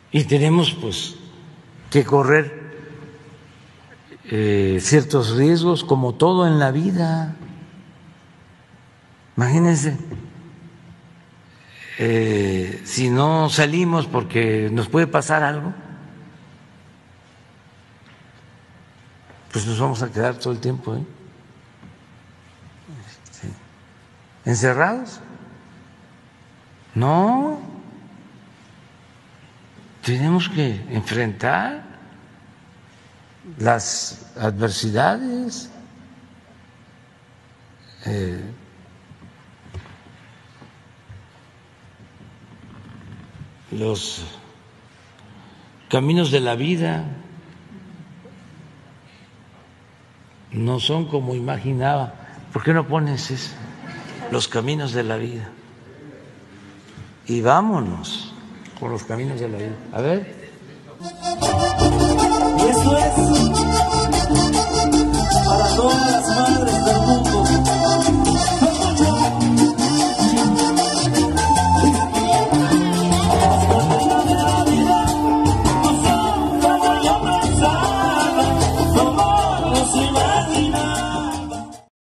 y tenemos pues que correr ciertos riesgos como todo en la vida. Imagínense, si no salimos porque nos puede pasar algo, pues nos vamos a quedar todo el tiempo encerrados. No, tenemos que enfrentar las adversidades. Los caminos de la vida no son como imaginaba. ¿Por qué no pones eso? Los caminos de la vida. Y vámonos con los caminos de la vida. A ver.